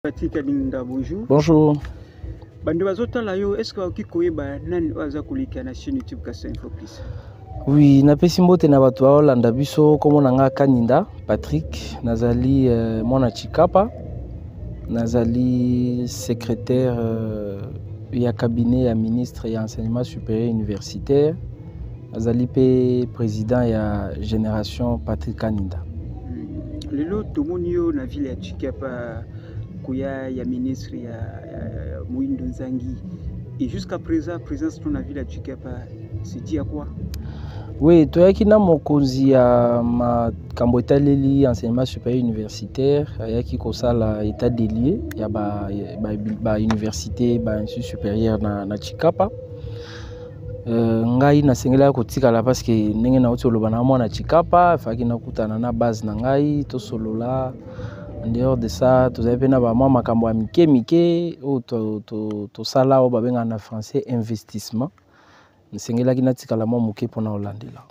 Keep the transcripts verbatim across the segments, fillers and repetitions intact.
Patrick Kaninda, bonjour. Bonjour. Bande bazotala yo, est-ce que vous koyeba nani waza kulika na chaîne YouTube Kasa Info Plus? Oui, napesi mbote na bato ba Olanda biso komo nanga Kaninda Patrick, nazali euh, mwana Chikapa, nazali secrétaire euh, ya cabinet ya ministre ya enseignement supérieur universitaire, nazali pe président ya génération Patrick Kaninda. Lelo tomoni yo na ville ya Chikapa kuya ya ministre ya, ya Moindo Nzangi, et jusqu'à présent présence dans la ville ya Chikapa, c'est dit à quoi? Oui, toyaki na mokonzi ya makambo etaleli enseignement supérieur universitaire, ayaki kosala état des lieux ya ba ba, ba université ba institut supérieur na, na Chikapa. Euh, ngai nasengela kotikala parce que ndenge na uti oloba na mwana Chikapa faki nakutana na base na ngai to solola. En dehors de ça, tous avez na ba mama makambo ya mike mike o to to to sala o babenga na français investissement. Nsengela ki natikala mo muke pona olandela.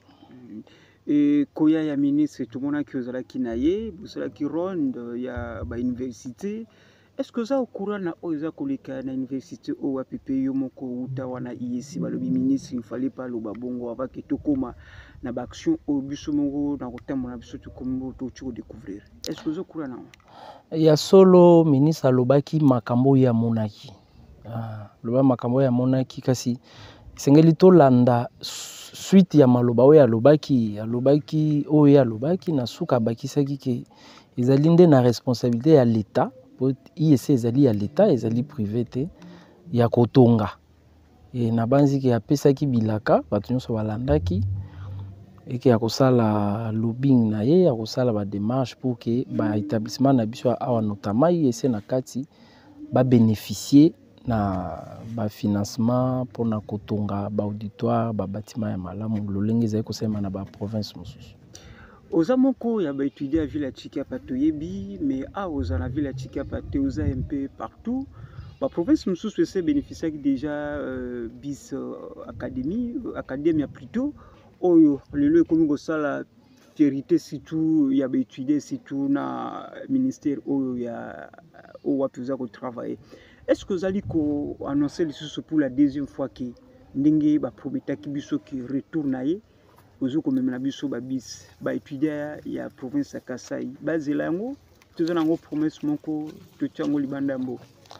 Et koya ya ministre tout mona ki ozala ki na ye, bosala ki ronde ya ba université. Est-ce que ça au courant na oza koleka na université o wa pepe yo moko uta wana ici balobi ministre il fallait pas lo babongo avant que tokoma na ba action o biso moko na kotambo na biso to kombo to tu découvrir. Est-ce que ça au courant na? Ya solo ministre alobaki makambo ya monaki. Ah, loba makambo ya monaki kasi sengeli to landa suite ya maloba oyo alobaki, alobaki oyo alobaki na suka bakisaki ke ezali nde na responsabilité ya l'état. I S ezali ya l'État, ezali privé te ya kotonga. Et na banzi ki apesaki bilaka, bato nyonso balandaki et ki akosala lobbying na ye, akosala ba démarche pour que ba établissement na biso awa notamment I S na kati ba bénéficier na ba financement pour na kotonga ba auditoire, ba bâtiment ya malamu lolenge ezali kosema na ba province mosusu. Oza moko ya ba étudier à ville ya Chikapa toyebi, mais a oza na ville ya Chikapa te oza un peu partout. Ba province mosusu se bénéficier déjà euh, bis euh, académie, académie plutôt oyo lelo ekomi kosala vérité surtout ya ba étudier surtout na ministère oyo ya o wapi oza ko travailler. Est-ce que ozali ko annoncer lisusu pour la deuxième fois que ndenge ba prometaki biso ki retourne na ye? Ozo ko memela biso ba bis ba étudier ya province ya Kasai bazela yango tozo nango promesse moko to tiango libanda mbo.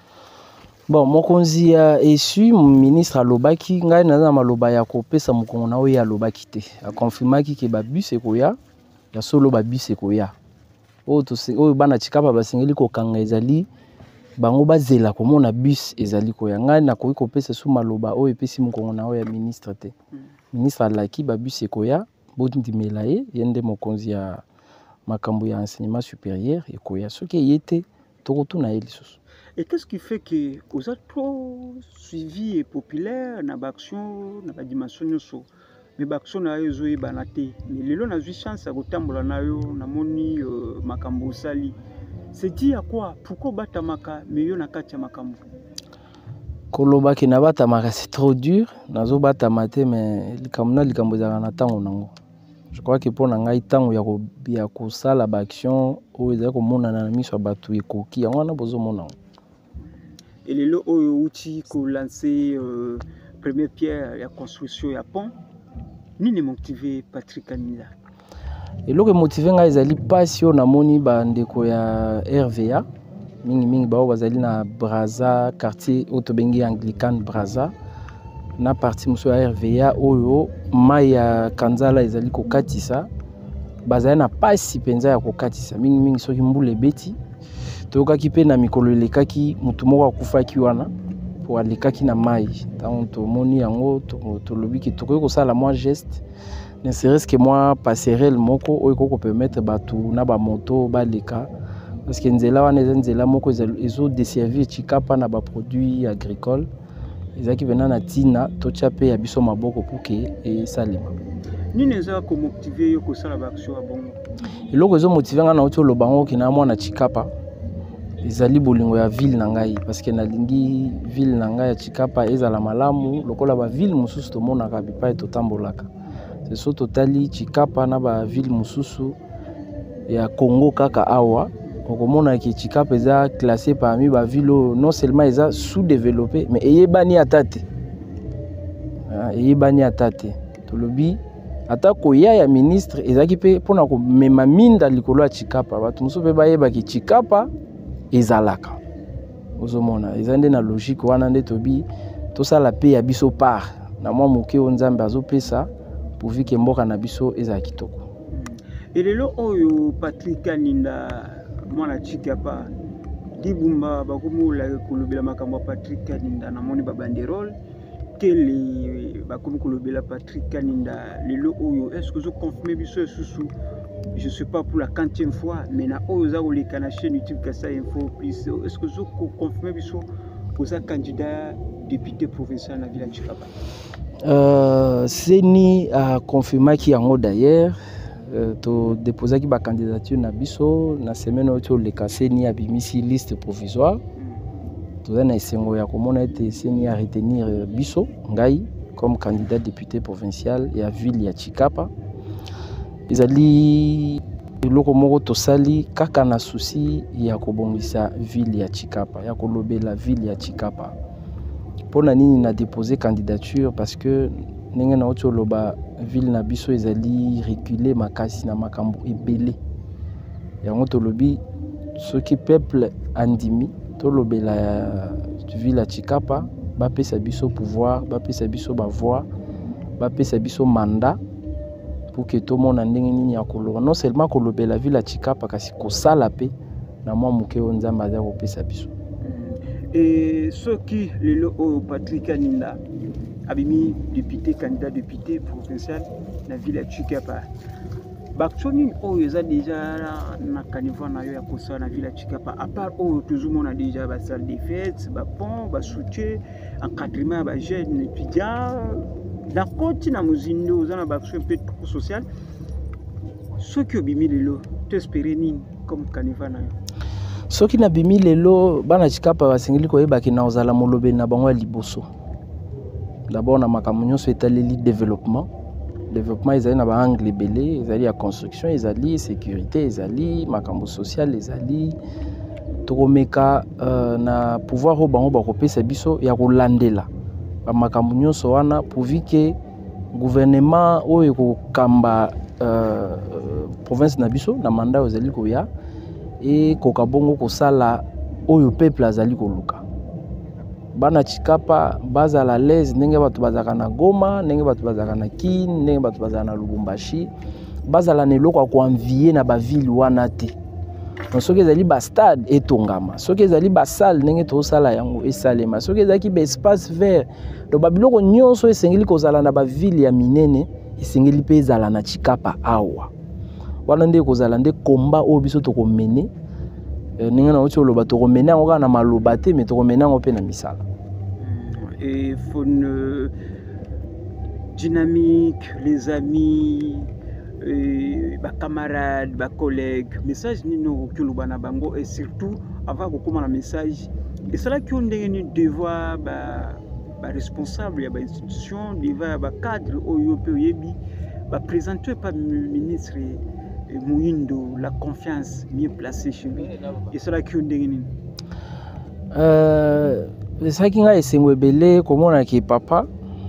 Bon, mokonzi ya esu ministre alobaki ngai naza maloba ya kopesa mokongo na oyo alobaki te. A confirmaki ke ba bus ekoya ya solo ba bus ekoya. O to se oyo bana Chikapa basengeli ko kanga ezali bango bazela komona bus ezali koya ngai na koyi kopesa su maloba oyo epesi mokongo na oyo ya ministre te. Hmm. Ministre alaki ba bus ekoya bondimela ye yende mokonzi ya makambo ya enseignement supérieur ekoya soki yete tokotuna ye lisusu. Et qu'est-ce qui fait que vous êtes trop suivi et populaire na action na ba dimension nyoso mais ba action na yo zoe banate mais lelo na zui chance ya kotambola na yo na moni uh, makambo sali c'est dit à quoi pourquoi batamaka mais yo na kati ya makambo koloba ki na batamaka c'est trop dur nazo batamate mais likamna likambo za na tango nango. Je crois que pour ngai tango ya ko ya ko sala ba action o ezali ko mona na miso batu ekoki yango na bozo mona. Et les lots outils qu'on lancé euh, première pierre la construction ya pont ni ne motivé Patrick Kaninda. Et lo que motivé nga ezali passion na moni ba ndeko ya R V A mingi mingi ba bazali na Brazza quartier Otobengi Anglican Brazza na parti muso ya R V A oyo mai ya Kanzala ezali ko katisa bazali na pasi penza ya ko katisa mingi mingi soki mbule beti tokaki pe na mikolo lekaki mutu moko akufaki wana po alekaki na mai donc tomoni yango tolobi ki tokoki kosala moi geste ne serait-ce que moi passerelle moko oyo ko permettre batu na ba moto baleka parce que nzela wana nzela moko ezo desservir Chikapa na ba produits agricoles ezaki vena na tina tocha pe ya biso maboko pour que et salema ni neza ko motiver yo ko sala ba action ya bongo eloko ezo motiver nga na oto lo bango ki na mwana Chikapa ezali bolingo ya ville na ngai parce que nalingi ville na ngai ya Chikapa ezala malamu lokola ba ville mususu to mona ka bipa to tambolaka c'est so totali Chikapa na ba ville mususu ya Congo kaka awa okomona ki Chikapa eza classé parmi ba ville non seulement eza sous-développé mais eyebani atate eyebani atate tolobi ata koya ya ministre ezaki pe pona ko mema minda likolo ya Chikapa bato mosusu pe bayeba ki Chikapa ezalaka ozomona eza nde na logique wana nde tobi tosala pe ya biso part na mwa moke o Nzambe azopesa pourvu ke mboka na biso eza kitoko. Elelo oyo Patrick Kaninda mwana Chikapa dibumba bakumula kolobela makambo Patrick Kaninda na moni ba banderole tele bakomi kolobela Patrick Kaninda lelo oyo est-ce que vous confirmez biso susu je sais pas pour la quantième fois mais na oyo za koleka na chaîne YouTube Kasa Info plus est-ce que vous confirmez biso vous êtes candidat député provincial na ville de Chikapa? Euh, Seni a confirmé qu'il y a un mot d'ailleurs. Euh, to déposer qui ba candidature na biso na semaine oyo le Seni a bimisi liste provisoire. Mm. To na esengo ya komona ete Seni a retenir uh, biso ngai comme candidat député provincial ya ville ya Chikapa. Ezali loko moko to sali kaka na souci ya kobongisa ville ya Chikapa, ya kolobela ville ya Chikapa. Pona nini na déposer candidature parce que ndenge na oto loba ville na biso ezali reculer makasi na makambo ebele yango tolobi soki peuple andimi tolobela ville ya Chikapa bapesa biso pouvoir bapesa biso ba voix bapesa biso mandat pour que tout le monde ndenge nini ya koloba non seulement kolobela ville ya Chikapa kasi kosala pe na mwa moke o Nzambe aza kopesa biso. Et ce qui le au Patrick Kaninda abimi député candidat député provincial na ville ya Chikapa baksoni oyo eza déjà na caniveau na yo ya kosa na ville ya Chikapa à part oyo toujours mona déjà ba salle de fête ba pont ba soutien encadrement ba jeunes étudiants na koti na muzindo za na baksoni peu social ce qui obimi lelo t'espérer nini comme caniveau na yo? Soki na bimi lelo bana Chikapa basengeli koyeba ki na ozala molobe na bango ya liboso. D'abord na makambo nyonso etaleli développement. Développement ezali na ba angle belé, ezali ya construction, ezali sécurité, ezali makambo social, ezali tokomeka uh, na pouvoir o bango bakopesa biso ya kolandela. Ba makambo nyonso wana pourvu que gouvernement oyo kokamba uh, province na biso na mandat ezali koya et kokabongo kosala oyo peuple azali koluka. Bana Chikapa bazala l'aise ndenge bato bazaka na Goma, ndenge bato bazaka na Kin, ndenge bato bazaka na Lubumbashi, bazala na eloko ko envier na ba ville wana te. Donc soki ezali ba stade etongama, soki ezali ba salle ndenge to sala yango esalema, soki ezali ba espace vert, do ba biloko nyonso esengeli kozala na ba ville ya minene, esengeli pe ezala na Chikapa awa. Wana nde kozala nde komba oyo biso tokomene ninga na otyo loba tokomene ngo na maloba te mais tokomene ngo pe na misala. Et fone dynamique les amis euh, ba camarades ba collègues message ni no kuluba na bango et surtout avant kokoma na message et cela qui on ndenge devoir ba ba responsable ya ba institution devoir ba cadre oyo pe yebi ba présenter par ministre Mouindo, la confiance mieux placée chez lui. Et cela qui est ndengeni. Euh, ça qui a essayé belé comment on a qui papa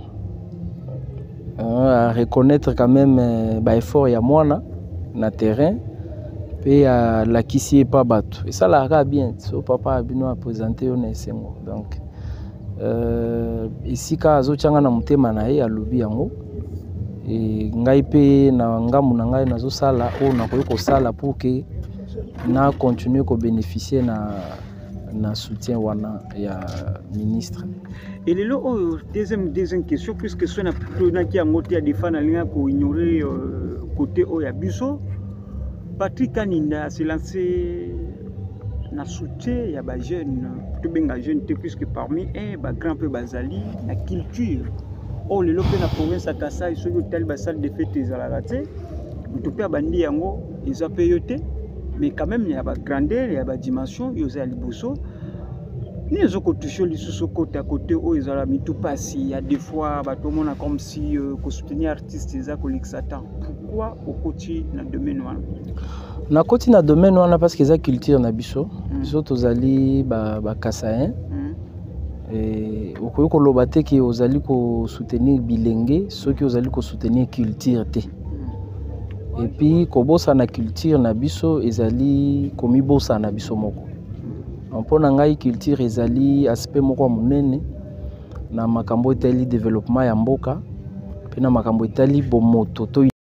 euh, à reconnaître quand même euh, bah effort ya moi na na terrain et à la qui s'y est pas battu. Et ça la bien. So papa a bien présenté on est donc euh ici ka azo changa na mutema na ye ya lobi yango. Et ngai pe na ngamu na ngai nazo sala o na koyo ko sala pour que na continuer ko bénéficier na na soutien wana ya ministre. Et le oh, deuxième deuxième question puisque ce na plutôt na ki angote ya défendre linga ko ignorer euh, côté o ya biso Patrick Kaninda s'est lancé na soutien ya ba jeune to benga jeune te puisque parmi un ba grand peu bazali na culture. Oh le lope na province à Kasai sur tel ba salle de fête ezalaka te mutopia bandi yango eza peyote mais quand même il y a ba grandeur il y a ba dimension yoza liboso Ni les autres touchent les sous côté à côté où ils ont la mis tout passé. Il y a des fois, bah, tout le monde a comme si euh, qu'on soutenir artistes ils ont collègues Satan. Pourquoi au côté dans le domaine là? Na côté na domaine là parce que ça culture na biso. Biso tozali ba ba kasayen. Et okoyo ko lobate ki ozali ko soutenir bilenge, ceux qui ozali ko soutenir culture te. Et puis kobosa na culture na biso ezali komi bosa na biso moko. Mpona ngai culture ezali aspect moko monene na makambo etali développement ya mboka pe na makambo etali bomoto to